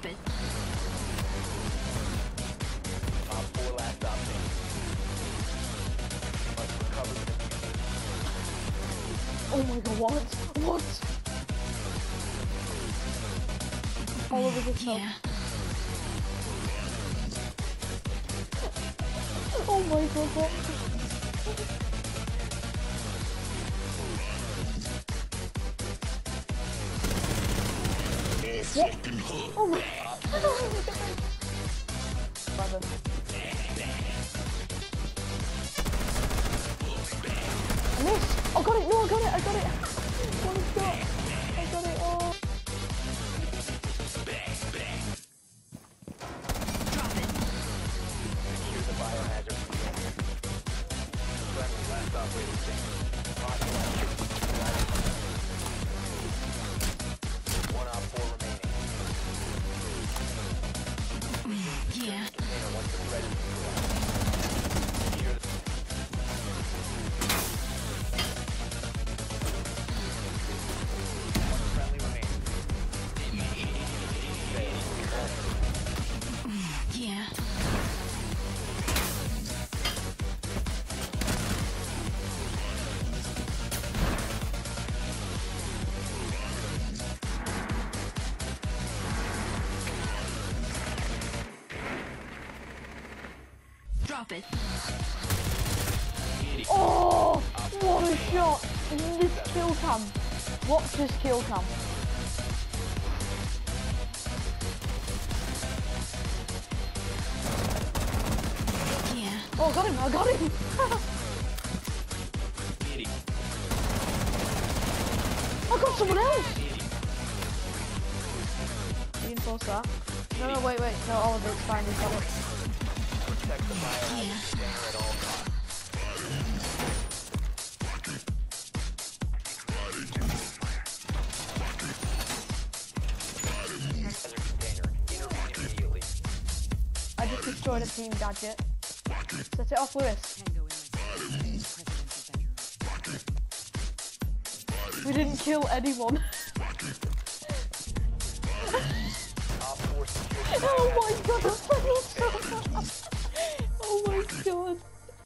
it. Op 4 last stop standing. Must recover the diffuser. Oh my god, what? What? All over this house. Yeah. Oh my god, what? What? Oh my Brother. I missed! I got it! No, I got it! I got it! One shot! I got it! Oh! Drop it. Secure the biohazard container. Friendly last operator standing. Hostile activity. One Op 4 remaining. Yeah. Container once it's ready. Secure the one friendly remaining. Yeah. Drop it. Oh! What a shot! This kill cam. Watch this kill cam. Yeah. Oh, I got him! I got him! I got someone else! Reinforce that. No, no, wait. No, Oliver, it's fine. He's got it. Protect the biohazard Yeah. container at all costs. Hazard container. Intervene immediately. I just destroyed a team gadget. Set it off, Lewis. We didn't kill anyone. Op 4 secured the Oh my biohazard god, container. I'm so bad. Oh my god.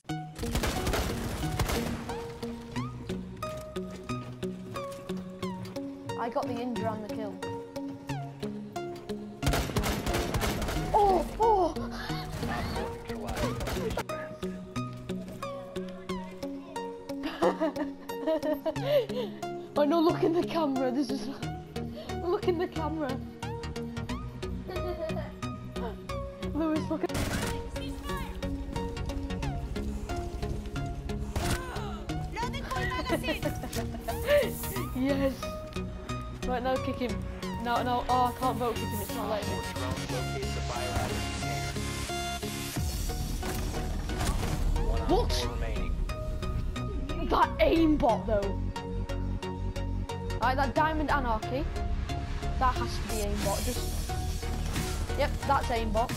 I got the injure and the kill. Oh! Oh no, look in the camera, this is... Look in the camera. Lewis, look at... Yes! Right, now kick him. No, oh, I can't vote kick him, it's not letting me. Drones locate the biohazard container. One Op What? 4 remaining. That aimbot though. Alright, that Diamond Anarchy. That has to be aimbot. Just. Yep, that's aimbot.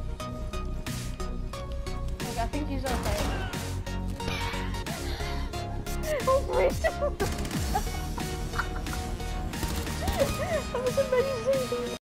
Okay, I think he's okay. Oh my god! That was amazing!